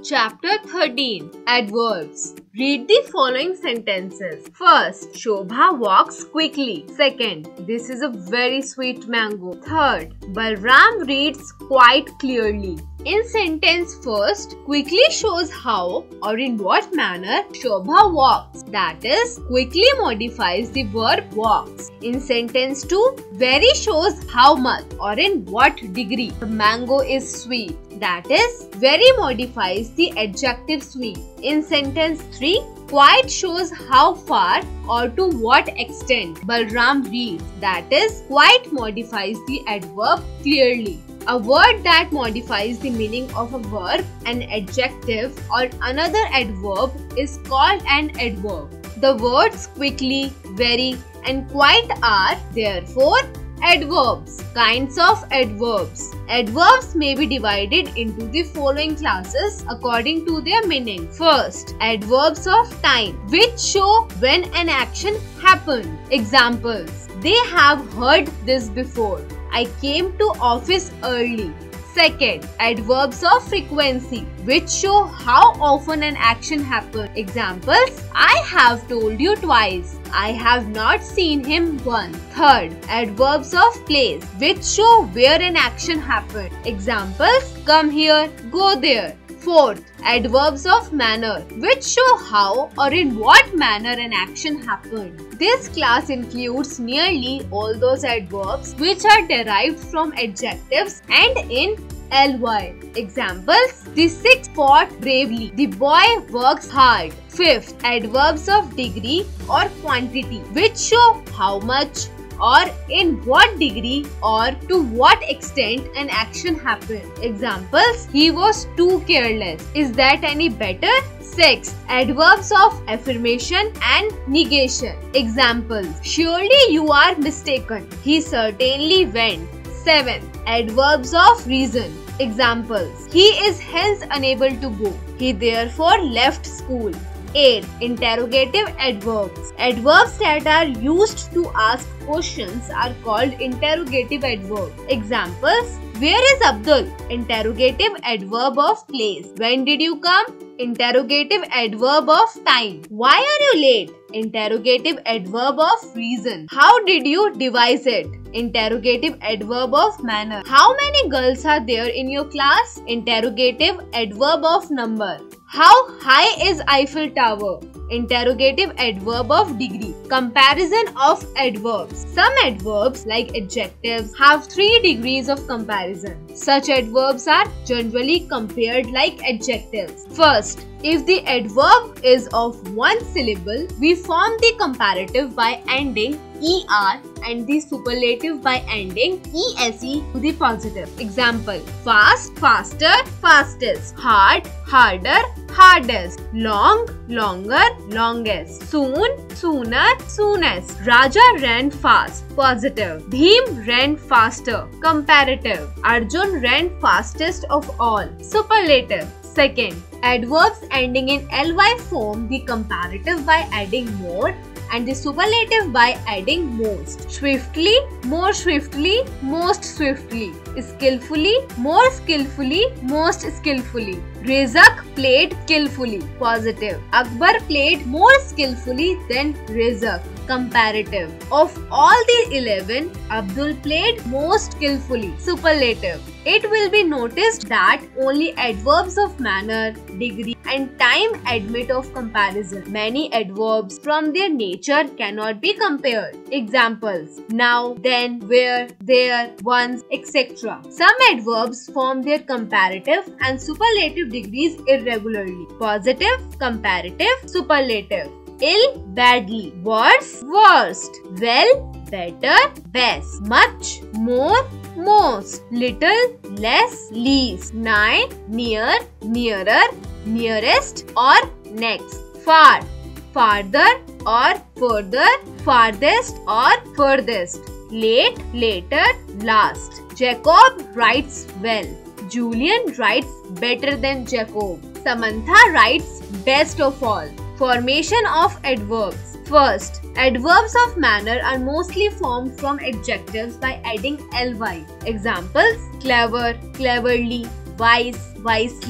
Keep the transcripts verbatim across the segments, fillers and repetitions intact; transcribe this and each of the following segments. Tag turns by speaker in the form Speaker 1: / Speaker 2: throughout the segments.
Speaker 1: Chapter thirteen. Adverbs. Read the following sentences. First, Shobha walks quickly. Second, this is a very sweet mango. Third, Balram reads quite clearly. In sentence first, quickly shows how or in what manner Shobha walks. That is, quickly modifies the verb walks. In sentence two, very shows how much or in what degree the mango is sweet. That is, very modifies the adjective sweet. In sentence three, quite shows how far or to what extent Balram reads. That is, quite modifies the adverb clearly. A word that modifies the meaning of a verb, an adjective or another adverb is called an adverb. The words quickly, very and quite are therefore adverbs. Kinds of adverbs. Adverbs may be divided into the following classes according to their meaning. First, adverbs of time, which show when an action happened. Examples: they have heard this before. I came to office early. Second, adverbs of frequency, which show how often an action happens. Examples: I have told you twice. I have not seen him once. Third, adverbs of place, which show where an action happened. Examples: come here, go there. Fourth, adverbs of manner, which show how or in what manner an action happened. This class includes nearly all those adverbs which are derived from adjectives and in ly. Examples: the sixth fought bravely. The boy works hard. Fifth, adverbs of degree or quantity, which show how much or in what degree or to what extent an action happened. Examples: he was too careless. Is that any better? Sixth, adverbs of affirmation and negation. Examples: surely you are mistaken. He certainly went. Seventh, adverbs of reason. Examples: he is hence unable to go. He therefore left school. eight. Interrogative adverbs. Adverbs that are used to ask questions are called interrogative adverbs. Examples: where is Abdul? Interrogative adverb of place. When did you come? Interrogative adverb of time. Why are you late? Interrogative adverb of reason. How did you devise it? Interrogative adverb of manner. How many girls are there in your class? Interrogative adverb of number. How high is Eiffel Tower? Interrogative adverb of degree. Comparison of adverbs. Some adverbs, like adjectives, have three degrees of comparison. Such adverbs are generally compared like adjectives. First, if the adverb is of one syllable, we form the comparative by ending er and the superlative by ending ese to the positive. Example: fast, faster, fastest. Hard, harder, hardest. Long, longer, longest. Soon, sooner, soonest. Raja ran fast. Positive. Bhim ran faster. Comparative. Arjun ran fastest of all. Superlative. Second, adverbs ending in ly form the comparative by adding more and the superlative by adding most. Swiftly, more swiftly, most swiftly. Skillfully, more skillfully, most skillfully. Rezak played skillfully. Positive. Akbar played more skillfully than Rezak. Comparative. Of all the eleven, Abdul played most skillfully. Superlative. It will be noticed that only adverbs of manner, degree and time admit of comparison. Many adverbs from their nature cannot be compared. Examples: now, then, where, there, once, et cetera. Some adverbs form their comparative and superlative degrees irregularly. Positive, comparative, superlative. Ill, badly. Worse, worst. Well, better, best. Much, more, most. Little, less, least. Nigh, near, nearer, nearest or next. Far, farther or further, farthest or furthest. Late, later, last. Jacob writes well. Julian writes better than Jacob. Samantha writes best of all. Formation of adverbs. First, adverbs of manner are mostly formed from adjectives by adding ly. Examples: clever, cleverly, wise, wisely,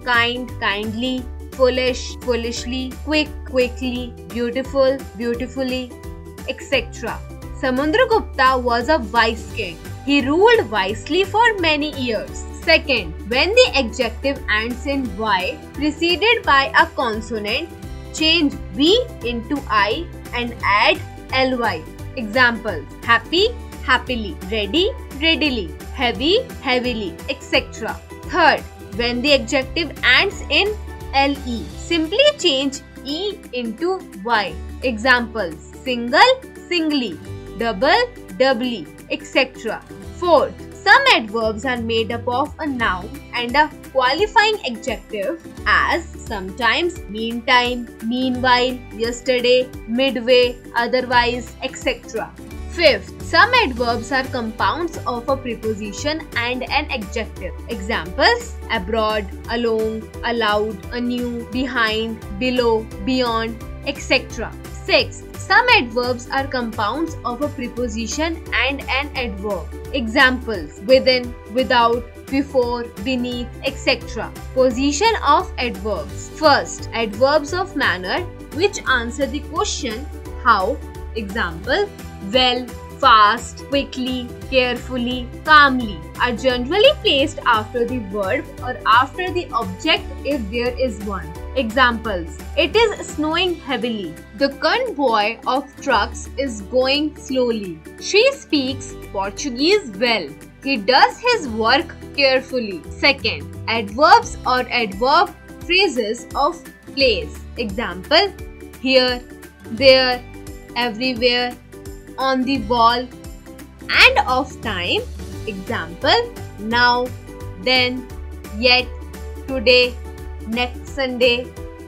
Speaker 1: kind, kindly, foolish, foolishly, quick, quickly, beautiful, beautifully, et cetera. Samudragupta was a wise king. He ruled wisely for many years. Second, when the adjective ends in Y preceded by a consonant, change V into I and add ly. Examples: happy, happily, ready, readily, heavy, heavily, et cetera. Third, when the adjective ends in le, simply change E into Y. Examples: single, singly, double, doubly, et cetera. Fourth, some adverbs are made up of a noun and a qualifying adjective as sometimes, meantime, meanwhile, yesterday, midway, otherwise, et cetera. Fifth, some adverbs are compounds of a preposition and an adjective. Examples: abroad, along, allowed, anew, behind, below, beyond, et cetera. Sixth, some adverbs are compounds of a preposition and an adverb. Examples: within, without, before, beneath, et cetera. Position of adverbs. First, adverbs of manner which answer the question how. Example: well, fast, quickly, carefully, calmly are generally placed after the verb or after the object if there is one. Examples: it is snowing heavily. The convoy of trucks is going slowly. She speaks Portuguese well. He does his work carefully. Second, adverbs or adverb phrases of place. Example: here, there, everywhere, on the wall, and of time. Example: now, then, yet, today, next Sunday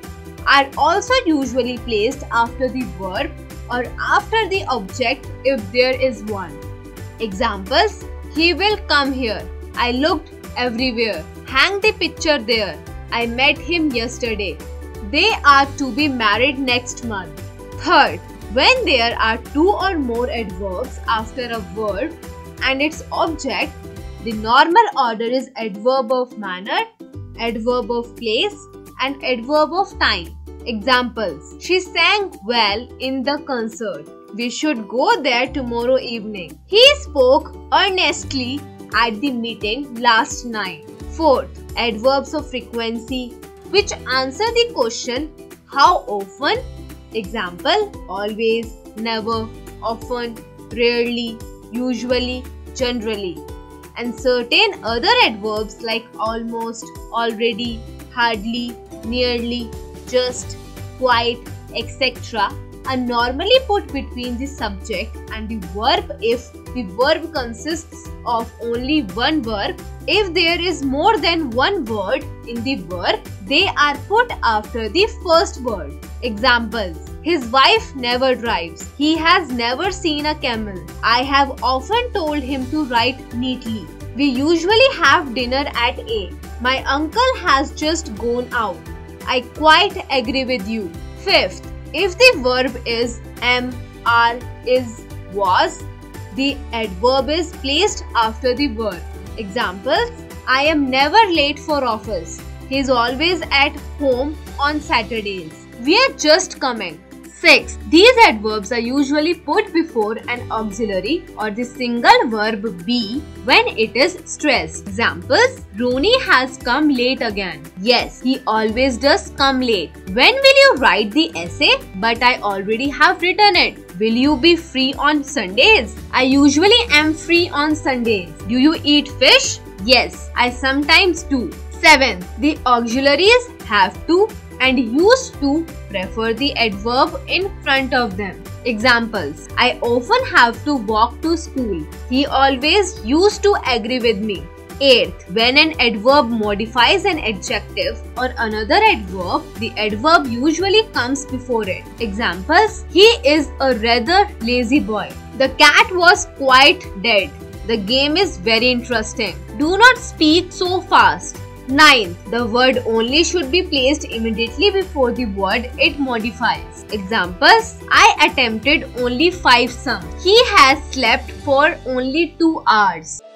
Speaker 1: are also usually placed after the verb or after the object if there is one. Examples: he will come here. I looked everywhere. Hang the picture there. I met him yesterday. They are to be married next month. Third, when there are two or more adverbs after a verb and its object, the normal order is adverb of manner, adverb of place, and adverb of time. Examples: she sang well in the concert. We should go there tomorrow evening. He spoke earnestly at the meeting last night. Fourth, adverbs of frequency which answer the question how often. Example: always, never, often, rarely, usually, generally. And certain other adverbs like almost, already, hardly, nearly, just, quite, et cetera are normally put between the subject and the verb if the verb consists of only one verb. If there is more than one word in the verb, they are put after the first word. Examples: his wife never drives. He has never seen a camel. I have often told him to write neatly. We usually have dinner at eight. My uncle has just gone out. I quite agree with you. Fifth, if the verb is am, are, is, was, the adverb is placed after the verb. Examples: I am never late for office. He is always at home on Saturdays. We are just coming. Sixth, these adverbs are usually put before an auxiliary or the single verb be when it is stressed. Examples: Rooney has come late again. Yes, he always does come late. When will you write the essay? But I already have written it. Will you be free on Sundays? I usually am free on Sundays. Do you eat fish? Yes, I sometimes do. Seventh, the auxiliaries have to and used to prefer the adverb in front of them. Examples: I often have to walk to school. He always used to agree with me. Eighth, when an adverb modifies an adjective or another adverb, the adverb usually comes before it. Examples: he is a rather lazy boy. The cat was quite dead. The game is very interesting. Do not speak so fast. Ninth, the word only should be placed immediately before the word it modifies. Examples: I attempted only five sums. He has slept for only two hours.